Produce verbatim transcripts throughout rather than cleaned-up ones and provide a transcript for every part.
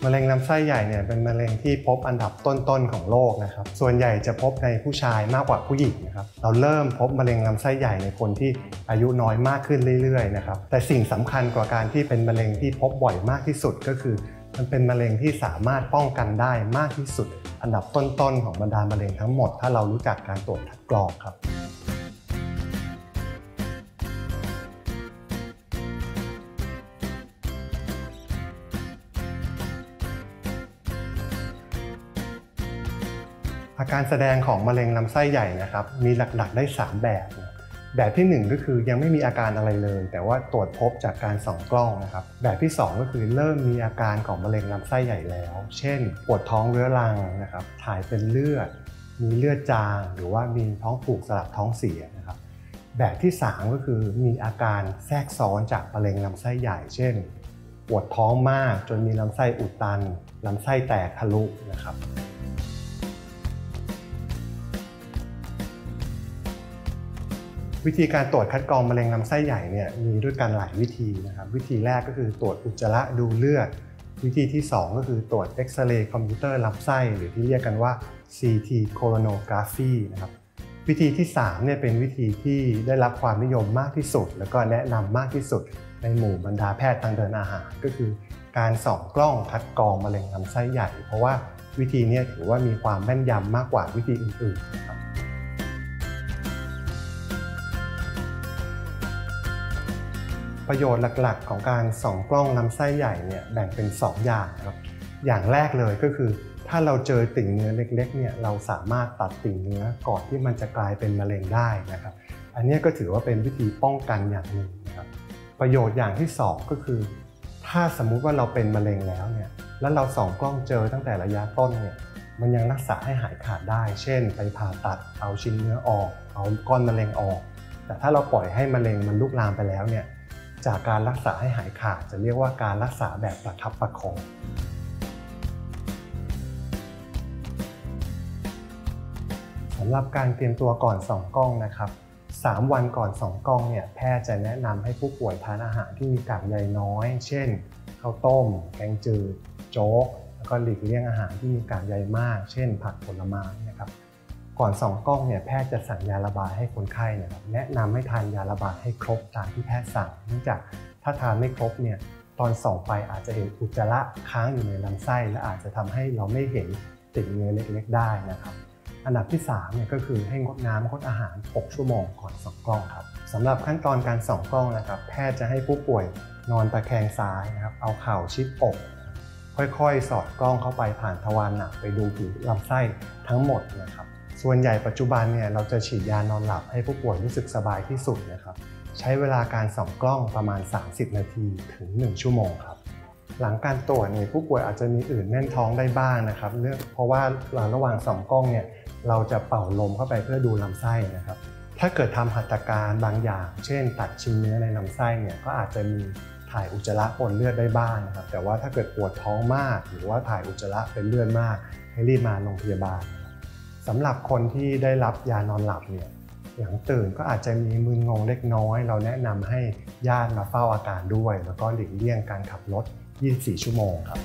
ะเร็งลำไส้ใหญ่เนี่ยเป็นมะเร็งที่พบอันดับต้นๆของโลกนะครับส่วนใหญ่จะพบในผู้ชายมากกว่าผู้หญิงนะครับเราเริ่มพบมะเร็งลำไส้ใหญ่ในคนที่อายุน้อยมากขึ้นเรื่อยๆนะครับแต่สิ่งสำคัญกว่าการที่เป็นมะเร็งที่พบบ่อยมากที่สุดก็คือมันเป็นมะเร็งที่สามารถป้องกันได้มากที่สุดอันดับต้นๆของบรรดามะเร็งทั้งหมดถ้าเรารู้จักการตรวจคัดกรองครับอาการแสดงของมะเร็งลำไส้ใหญ่นะครับมีหลักๆได้สามแบบแบบที่หนึ่งก็คือยังไม่มีอาการอะไรเลยแต่ว่าตรวจพบจากการส่องกล้องนะครับแบบที่สองก็คือเริ่มมีอาการของมะเร็งลำไส้ใหญ่แล้วเช่นปวดท้องเรื้อรังนะครับถ่ายเป็นเลือดมีเลือดจางหรือว่ามีท้องผูกสลับท้องเสียนะครับแบบที่สามก็คือมีอาการแทรกซ้อนจากมะเร็งลำไส้ใหญ่เช่นปวดท้องมากจนมีลำไส้อุดตันลำไส้แตกทะลุนะครับวิธีการตรวจคัดกรองมะเร็งลำไส้ใหญ่เนี่ยมีด้วยกันหลายวิธีนะครับวิธีแรกก็คือตรวจอุจจาระดูเลือดวิธีที่สองก็คือตรวจเอ็กซเรย์คอมพิวเตอร์ลำไส้หรือที่เรียกกันว่า ซี ที Coronography นะครับวิธีที่สามเนี่ยเป็นวิธีที่ได้รับความนิยมมากที่สุดแล้วก็แนะนำมากที่สุดในหมู่บรรดาแพทย์ทางเดินอาหารก็คือการส่องกล้องคัดกรองมะเร็งลำไส้ใหญ่เพราะว่าวิธีนี้ถือว่ามีความแม่นยำมากกว่าวิธีอื่นๆนะครับประโยชน์หลักๆของการส่องกล้องลำไส้ใหญ่เนี่ยแบ่งเป็นสองอย่างครับอย่างแรกเลยก็คือถ้าเราเจอติ่งเนื้อเล็กๆเนี่ยเราสามารถตัดติ่งเนื้อก่อนที่มันจะกลายเป็นมะเร็งได้นะครับอันนี้ก็ถือว่าเป็นวิธีป้องกันอย่างหนึ่งนะครับประโยชน์อย่างที่สองก็คือถ้าสมมุติว่าเราเป็นมะเร็งแล้วเนี่ยแล้วเราส่องกล้องเจอตั้งแต่ระยะต้นเนี่ยมันยังรักษาให้หายขาดได้เช่นไปผ่าตัดเอาชิ้นเนื้อออกเอาก้อนมะเร็งออกแต่ถ้าเราปล่อยให้มะเร็งมันลุกลามไปแล้วเนี่ยจากการรักษาให้หายขาดจะเรียกว่าการรักษาแบบประคับประคองสำหรับการเตรียมตัวก่อนส่องกล้องนะครับสามวันก่อนส่องกล้องเนี่ยแพทย์จะแนะนำให้ผู้ป่วยทานอาหารที่มีกากใยน้อยเช่นข้าวต้มแกงจืดโจ๊กแล้วก็หลีกเลี่ยงอาหารที่มีกากใยมากเช่นผักผลไม้นะครับก่อนส่องกล้องเนี่ยแพทย์จะสั่งยาระบายให้คนไข้นะครับแนะนำให้ทานยาระบายให้ครบตามที่แพทย์สั่งเนื่องจากถ้าทานไม่ครบเนี่ยตอนส่องไปอาจจะเห็นอุจจาระค้างอยู่ในลำไส้และอาจจะทำให้เราไม่เห็นติ่งเนื้อเล็กๆได้นะครับอันดับที่สามเนี่ยก็คือให้งดน้ำงดอาหารหกชั่วโมงก่อนส่องกล้องครับสำหรับขั้นตอนการส่องกล้องนะครับแพทย์จะให้ผู้ป่วยนอนตะแคงซ้ายนะครับเอาเข่าชิดอกค่อยๆสอดกล้องเข้าไปผ่านทวารหนักไปดูผิวลำไส้ทั้งหมดนะครับส่วนใหญ่ปัจจุบันเนี่ยเราจะฉีดยานอนหลับให้ผู้ป่วยรู้สึกสบายที่สุดนะครับใช้เวลาการส่องกล้องประมาณสามสิบนาทีถึงหนึ่งชั่วโมงครับหลังการตรวจเนี่ยผู้ป่วยอาจจะมีอื่นแน่นท้องได้บ้างนะครับเนื่องเพราะว่าระหว่างส่องกล้องเนี่ยเราจะเป่าลมเข้าไปเพื่อดูลำไส้นะครับถ้าเกิดทำหัตถการบางอย่างเช่นตัดชิ้นเนื้อในลำไส้เนี่ยก็อาจจะมีถ่ายอุจจาระปนเลือดได้บ้างนะครับแต่ว่าถ้าเกิดปวดท้องมากหรือว่าถ่ายอุจจาระเป็นเลือดมากให้รีบมาโรงพยาบาลสำหรับคนที่ได้รับยานอนหลับเนี่ยหลังตื่นก็อาจจะมีมึนงงเล็กน้อยเราแนะนำให้ญาติมาเฝ้าอาการด้วยแล้วก็หลีกเลี่ยงการขับรถยี่สิบสี่ชั่วโมงครับ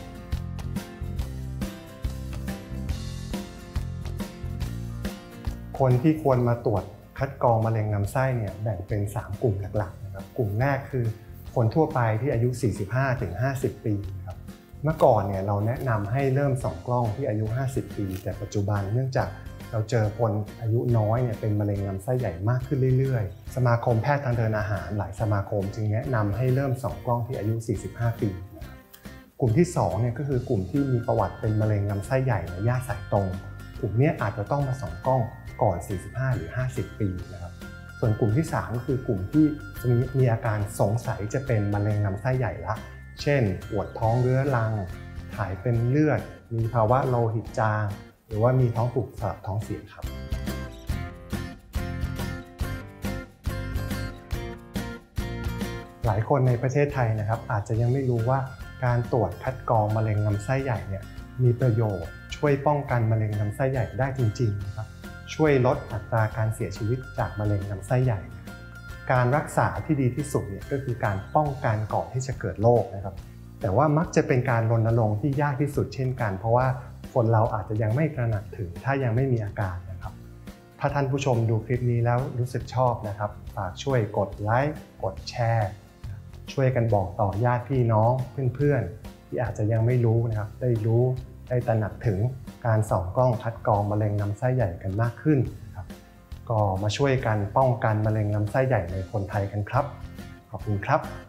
คนที่ควรมาตรวจคัดกรองมะเร็งลำไส้เนี่ยแบ่งเป็นสามกลุ่มหลักๆนะครับกลุ่มแรกคือคนทั่วไปที่อายุ สี่สิบห้าถึงห้าสิบ ปีครับเมื่อก่อนเนี่ยเราแนะนำให้เริ่มส่องกล้องที่อายุห้าสิบปีแต่ปัจจุบันเนื่องจากเราเจอคนอายุน้อยเนี่ยเป็นมะเร็งลำไส้ใหญ่มากขึ้นเรื่อยๆสมาคมแพทย์ทางเดินอาหารหลายสมาคมจึงแนะนำให้เริ่มส่องกล้องที่อายุสี่สิบห้าปีนะครับกลุ่มที่สองเนี่ยก็คือกลุ่มที่มีประวัติเป็นมะเร็งลำไส้ใหญ่ระยะสายตรงกลุ่มนี้อาจจะต้องมาส่องกล้องก่อนสี่สิบห้าหรือห้าสิบปีนะครับส่วนกลุ่มที่สามก็คือกลุ่มที่มีมีอาการสงสัยจะเป็นมะเร็งลำไส้ใหญ่ละเช่นปวดท้องเรื้อรังถ่ายเป็นเลือดมีภาวะโลหิตจางหรือว่ามีท้องผูกสลับท้องเสียครับหลายคนในประเทศไทยนะครับอาจจะยังไม่รู้ว่าการตรวจคัดกรองมะเร็งลำไส้ใหญ่เนี่ยมีประโยชน์ช่วยป้องกันมะเร็งลำไส้ใหญ่ได้จริงๆนะครับช่วยลดอัตราการเสียชีวิตจากมะเร็งลำไส้ใหญ่การรักษาที่ดีที่สุดเนี่ยก็คือการป้องกันก่อนที่จะเกิดโรคนะครับแต่ว่ามักจะเป็นการรณรงค์ที่ยากที่สุดเช่นกันเพราะว่าคนเราอาจจะยังไม่ตระหนักถึงถ้ายังไม่มีอาการนะครับถ้าท่านผู้ชมดูคลิปนี้แล้วรู้สึกชอบนะครับฝากช่วยกดไลค์กดแชร์ช่วยกันบอกต่อญาติพี่น้องเพื่อนๆที่อาจจะยังไม่รู้นะครับได้รู้ได้ตระหนักถึงการส่องกล้องคัดกรองมะเร็งลำไส้ใหญ่กันมากขึ้นนะครับก็มาช่วยกันป้องกันมะเร็งลำไส้ใหญ่ในคนไทยกันครับขอบคุณครับ